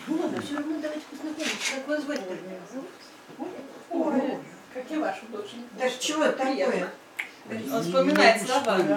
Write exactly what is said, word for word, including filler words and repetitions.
Ну ладно, все равно давайте познакомимся. Как вас звать? Ой, как и вашу дочь. Да что такое? Он вспоминает слова.